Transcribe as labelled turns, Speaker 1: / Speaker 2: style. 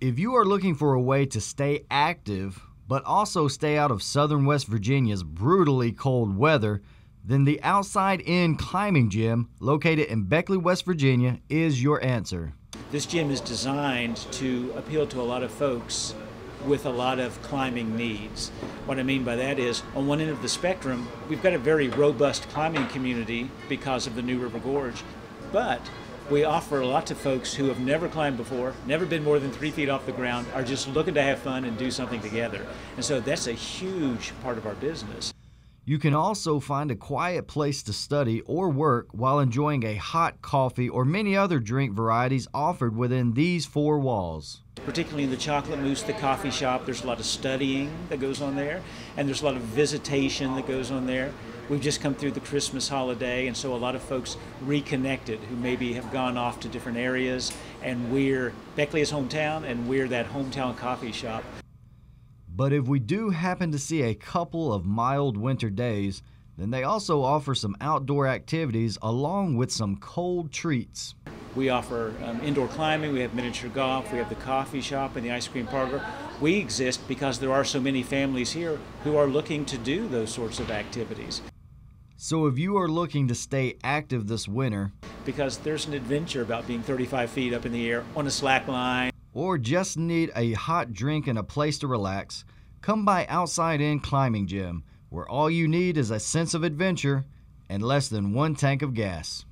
Speaker 1: If you are looking for a way to stay active, but also stay out of southern West Virginia's brutally cold weather, then the Outside In Climbing Gym, located in Beckley, West Virginia, is your answer.
Speaker 2: This gym is designed to appeal to a lot of folks with a lot of climbing needs. What I mean by that is, on one end of the spectrum, we've got a very robust climbing community because of the New River Gorge, but we offer a lot to folks who have never climbed before, never been more than 3 feet off the ground, are just looking to have fun and do something together. And so that's a huge part of our business.
Speaker 1: You can also find a quiet place to study or work while enjoying a hot coffee or many other drink varieties offered within these 4 walls.
Speaker 2: Particularly in the Chocolate Moose, the coffee shop, there's a lot of studying that goes on there, and there's a lot of visitation that goes on there. We've just come through the Christmas holiday, and so a lot of folks reconnected who maybe have gone off to different areas, and Beckley is hometown, and we're that hometown coffee shop.
Speaker 1: But if we do happen to see a couple of mild winter days, then they also offer some outdoor activities along with some cold treats.
Speaker 2: We offer indoor climbing, we have miniature golf, we have the coffee shop and the ice cream parlor. We exist because there are so many families here who are looking to do those sorts of activities.
Speaker 1: So if you are looking to stay active this winter,
Speaker 2: because there's an adventure about being 35 feet up in the air on a slack line,
Speaker 1: or just need a hot drink and a place to relax, come by Outside In Climbing Gym, where all you need is a sense of adventure and less than 1 tank of gas.